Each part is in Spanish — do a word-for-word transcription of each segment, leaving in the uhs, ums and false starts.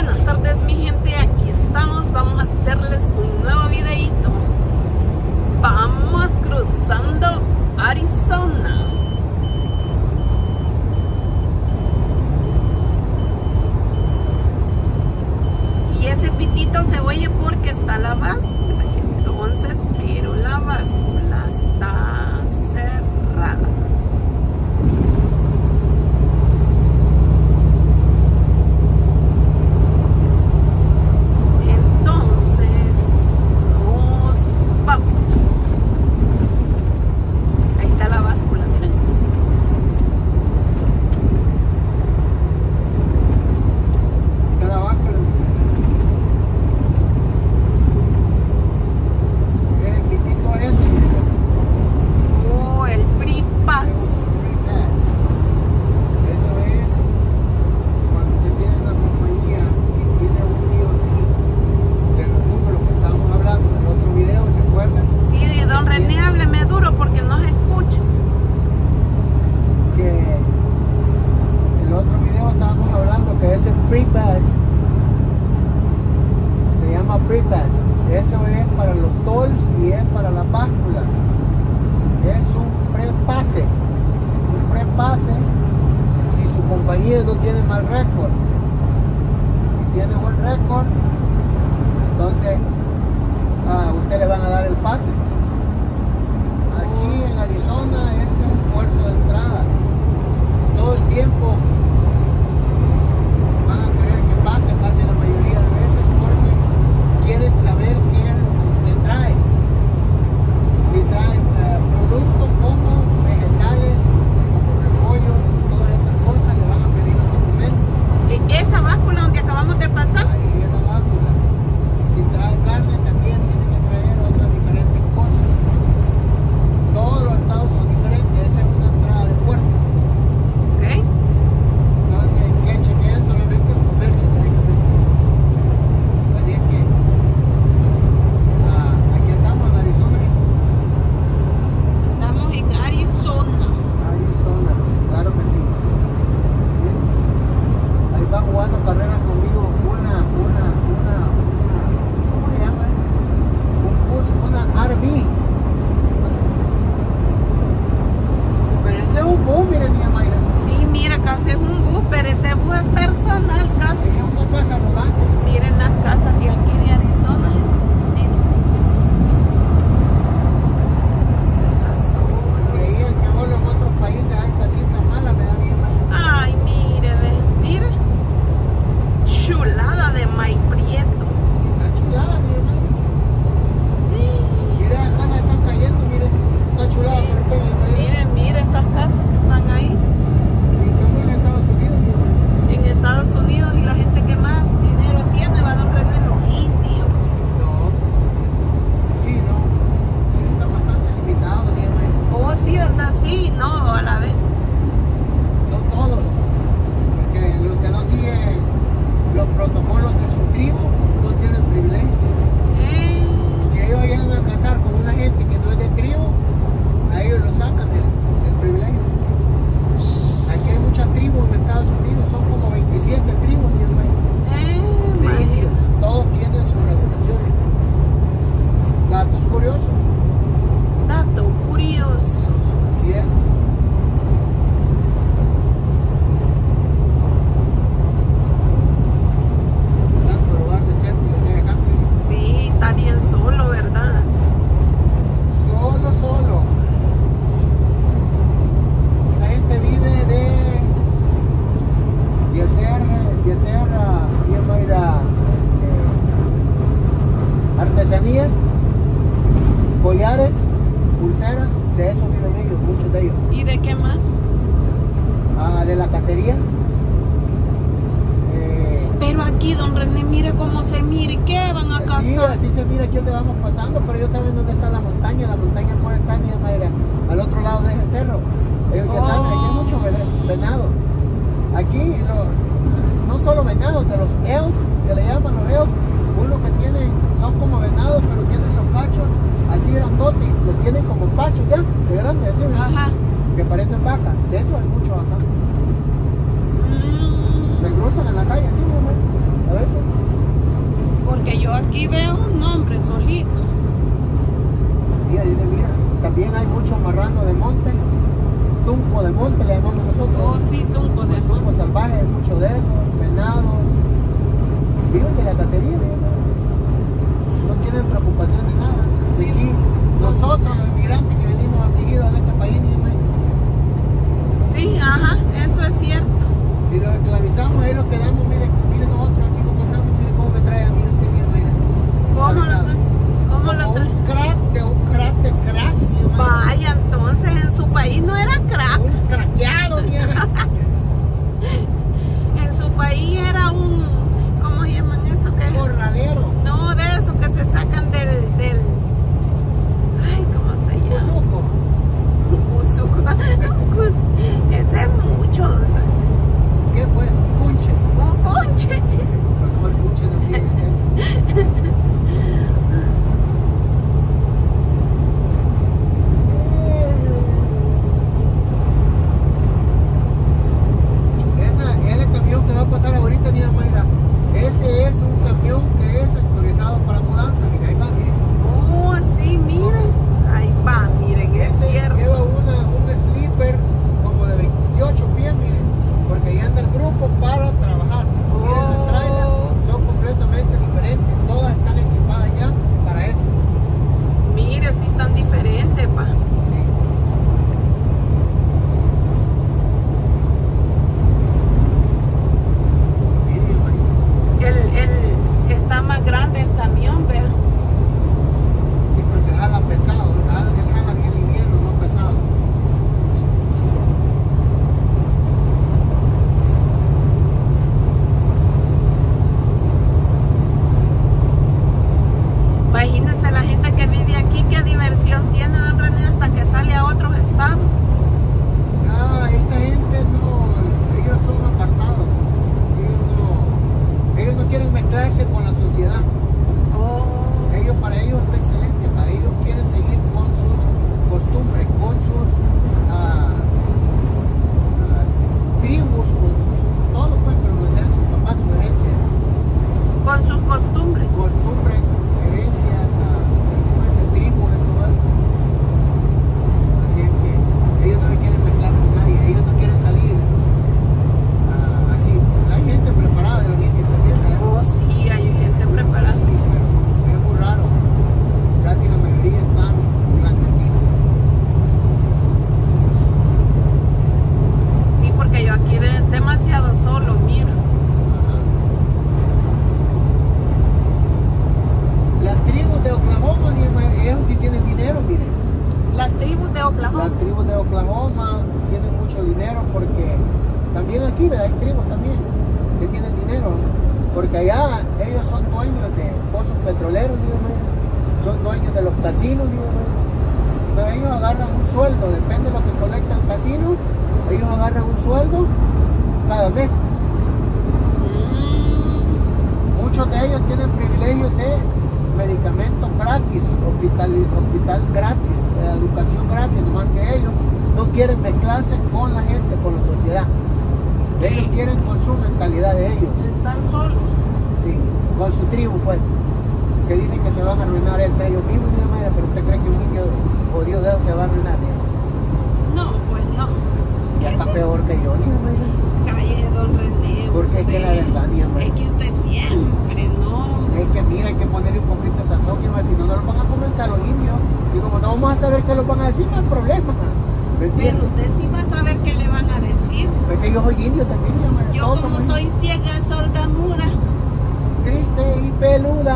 Buenas tardes mi gente, aquí estamos, vamos a hacerles un nuevo videito. Vamos cruzando Arizona. Y ese pitito se oye porque está la báscula, entonces, pero la báscula está cerrada. Pre-pass, eso es para los tolls y es para las básculas. Es un prepase, un prepase si su compañía no tiene mal récord. Si tiene buen récord, entonces a usted le van a dar el pase. Aquí en Arizona este es un puerto de entrada. Todo el tiempo van a querer que pase, pase la mayoría de veces porque quieren saber qué es lo que usted trae. Si trae uh, productos como vegetales, como repollos, todas esas cosas, le van a pedir un documento. ¿Esa báscula donde acabamos de pasar? Ahí es la báscula. Si trae carne también tiene que traer otras diferentes cosas. Todos los estados son diferentes, esa es una entrada de puerto. Ok. Entonces, que chequean solamente el comercio, prácticamente. Así es que jugando carreras conmigo una, una, una, una, ¿cómo se llama eso? Un bus, una R V. Pero ese es un bus, miren, niña Mayra. Sí, mira, casi es un bus, pero ese bus es personal, casi. Es una casa rodante. Miren las casas de aquí de Arizona. Miren. Estas son. Si creían que solo en otros países hay casitas malas, me da niña Mayra. Ay, mire, ve, mire. Chulada de maíz prieto. Está chulada, niña Mayra. Mire, las casas están cayendo, miren. Está chulada, Sí. por usted, niña Mayra. Miren, mire esas casas que están ahí. Y estamos en Estados Unidos, niña Mayra. En Estados Unidos, y la gente que más dinero tiene va a don René, los indios. No. Sí, no. Está bastante limitado, niña Mayra. Oh, sí, ¿verdad? Sí, no, a la vez. No todos, porque los que no siguen los protocolos de su tribu no tienen privilegio. Eh, Si ellos llegan a casar con una gente que no es de tribu, a ellos lo sacan del, del privilegio. Aquí hay muchas tribus en Estados Unidos, son como veintisiete tribus, mi hermano, eh, de imagínate. indios. Todos tienen sus regulaciones. Datos curiosos. Dato curioso. Así es. Tanto lugar de ser, mi country. Sí, está bien solo, ¿verdad? Solo, solo. La gente vive de, de hacer, de hacer, uh, ¿cómo era? Este, artesanías, collares, pulseras, de eso viven ellos, muchos de ellos. ¿Y de qué más? Ah, de la cacería. Eh, Pero aquí, don René, mire cómo se mire. ¿Qué van a Sí, cazar? así se mira aquí donde vamos pasando, pero ellos saben dónde está la montaña. La montaña puede estar, mi madre, al otro lado de ese cerro. Ellos ya Oh. saben, aquí hay mucho venado. Aquí, lo, no solo venados, de los elks, que le llaman los elks, uno que tienen, son como venados, pero tienen los pachos así grandotes, los tienen como pachos ya, de grandes, así, Ajá. que parecen vacas. De eso hay muchos acá. Mm. Se cruzan en la calle así, mi amor. A veces. al monte, le llamamos nosotros. Oh, sí, tunco de Tunco monte. salvaje, mucho de eso, venados. Viven de la cacería, no tienen preocupación de nada. De Sí. aquí, nosotros los inmigrantes que venimos afligidos a este país, Sí, ajá, eso es cierto. y los esclavizamos, ahí los quedamos, mire, mire nosotros aquí como andamos, mire cómo me trae a mí usted, mi hermana. ¿Cómo lo Esclavizado. trae? ¿Cómo lo Como trae? un crack de un crack de crack, mi hermana. Vaya, entonces en su país no era crack. Un craqueado, mi hermana. En su país era un, ¿cómo llaman eso? Que Corralero. no, de eso que se sacan del, del, ay, ¿cómo se llama? Usuco. Usuco. Ese es mucho, ¿Qué pues? Un punche. un ponche. No, el punche no tiene este. Esa, ese camión que va a pasar ahorita, Niña Mayra, ese es un camión que es autorizado para mudanza. Mira, ahí va, mire. Oh, sí, miren, ahí va, miren, es Ese cierto. lleva una, un sleeper como de veintiocho pies, miren, porque ahí anda el grupo para trabajar. Miren, las trailers son completamente diferentes, todas están equipadas ya para eso. Mire, sí están diferentes, pa. Sí. Sí, Niña Mayra. El, el, está más grande el camión, vea. Sí, porque jala pesado, jala, él jala bien liviano, no pesado. Imagínese la gente que vive aquí, qué diversión tiene, don René, hasta que sale a otros estados. Ah, esta gente no, ellos son apartados. Ellos no, ellos no quieren mezclarse con la sociedad. Oh, Ellos, para ellos está excelente, para ellos quieren seguir con sus costumbres, con sus ah, ah, tribus, con sus, todo pues, pero lo de sus papás, su herencia, con sus costumbres. costumbres, herencias, ah, sí, pues, de tribus, de todo eso. Así es que ellos no se quieren mezclar con nadie, ellos no quieren salir ah, así. Hay gente preparada de los indios también, ¿verdad? Oh, sí, hay gente preparada. Sí, pero es muy raro. Casi la mayoría están clandestinos. Sí, porque yo aquí de- demasiado solo, mira. Ajá. Las tribus de Oklahoma, ni más, ellos sí tienen dinero, miren. Las tribus de Oklahoma. Las tribus de Oklahoma tienen mucho dinero porque también aquí, ¿verdad? Hay tribus también que tienen dinero, ¿no? Porque allá ellos son dueños de pozos petroleros, ni más. Son dueños de los casinos, ni más. Entonces ellos agarran un sueldo, depende de lo que colecta el casino, ellos agarran un sueldo cada mes. Mm, Muchos de ellos tienen privilegios de medicamentos gratis, hospital, hospital gratis, eh, educación gratis, nomás que ellos no quieren mezclarse con la gente, con la sociedad. Ellos quieren con su mentalidad de ellos, estar solos. sí, con su tribu, pues, que dicen que se van a arruinar entre ellos mismos, mi hermana, pero usted cree que un indio jodido de ellos se va a arruinar, ¿no? No, pues no. Ya está peor que yo, mi hermana. Calle, don René. Porque es que la usted- verdad, mi hermana, Es que usted siempre, no. es que mira, hay que ponerle un poquito de sazón, mi hermana, si no, no lo van a comentar los indios. Y como no vamos a saber qué los van a decir, no hay problema. ¿Me Pero entiendes? usted sí va a saber qué le van a decir. Es que yo soy indio también, mi hermana. Yo todos como somos soy ciega, sorda, muda. triste y peluda.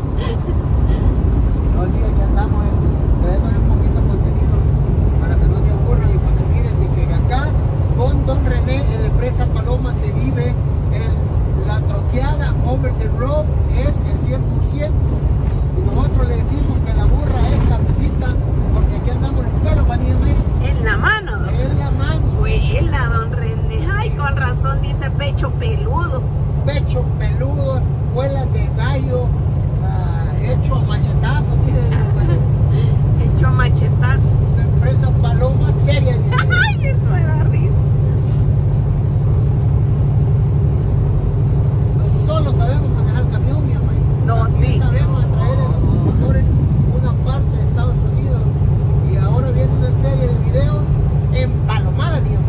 No, sí, aquí andamos este, trayéndole un poquito de contenido para que no se aburran y para que miren de que acá con Don René en la empresa Paloma se vive el, la troqueada over the road es el cien por ciento. Si nosotros le decimos que la burra es cafecita, porque aquí andamos los pelos, van a ir En la mano, don. en la mano, Huela, don René. Ay, con razón dice pecho peludo. pecho peludo, escuelas de gallo, ah, hecho a machetazos, dice Hecho a machetazos. una empresa Paloma seria, dice. Ay, eso me da risa. No solo sabemos manejar camión, mi hermano. No, También sí. sabemos traer a los motores una parte de Estados Unidos. Y ahora viene una serie de videos empalomadas, mi hermano.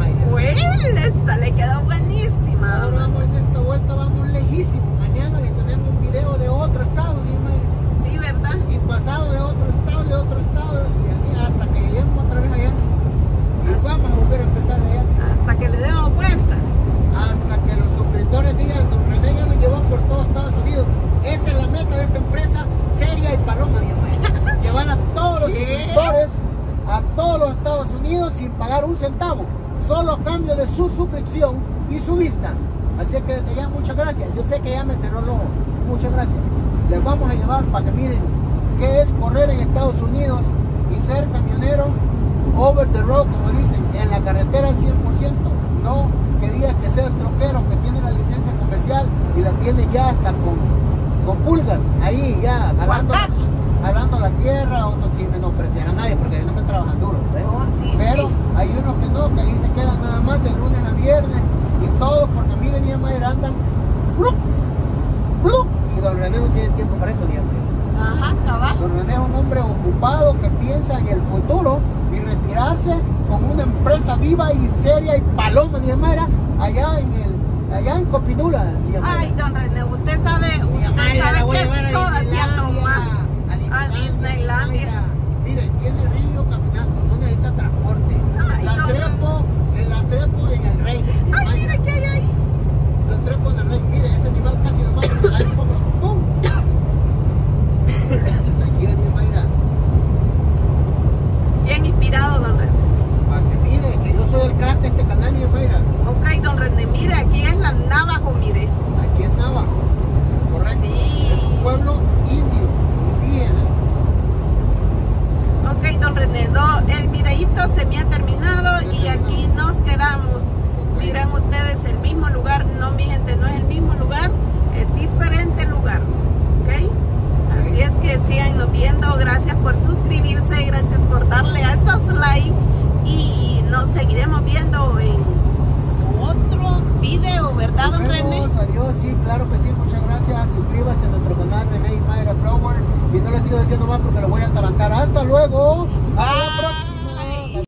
Unidos sin pagar un centavo, solo a cambio de su suscripción y su vista. Así que desde ya muchas gracias. Yo sé que ya me cerró el ojo. Muchas gracias. Les vamos a llevar para que miren qué es correr en Estados Unidos y ser camionero over the road, como dicen, en la carretera al cien por ciento. No que digas que seas troquero, que tiene la licencia comercial y la tiene ya hasta con, con pulgas ahí ya jalando, jalando la tierra, o no, sin menospreciar a nadie porque ellos no están trabajando duro, ¿ves? Oh, sí, pero sí. hay unos que no, que ahí se quedan nada más de lunes a viernes y todo porque miren, ni más andan ¡plup! ¡Plup! Y don René no tiene tiempo para eso, ni hambre. Ajá, cabal. Don René es un hombre ocupado que piensa en el futuro y retirarse con una empresa viva y seria y paloma, ni Amara, allá en el, allá en Copinula. Ay, don René, usted sabe, usted sabe qué soda se ha tomado a Disneylandia. Mire, tiene río caminando, no necesita transporte. Ay, la don trepo, en la trepo en el rey. Ay, mire qué hay ahí. La trepo en el rey, mire, ese animal casi lo mata. Ahí fue, ¡pum! Tranquila, ni Mayra. Bien inspirado, don René. Para que mire, que yo soy el crack de este canal, ni Mayra. Ok, don René, mire, aquí es la Navajo, mire. Aquí en Navajo, correcto. Sí. Es un pueblo indio, indígena. Ok, don René, do- el videíto se me ha terminado y aquí nos quedamos. Miren ustedes el mismo lugar, no mi gente, no es el mismo lugar, es diferente lugar, ok. Así es que síganos viendo, gracias por suscribirse, gracias por darle a estos like y nos seguiremos viendo en otro video, ¿verdad, don René? Adiós, sí, claro que sí, muchas gracias. Suscríbase a nuestro canal René y Mayra Blower y no les sigo diciendo más porque lo voy a atarantar. Hasta luego, a la próxima.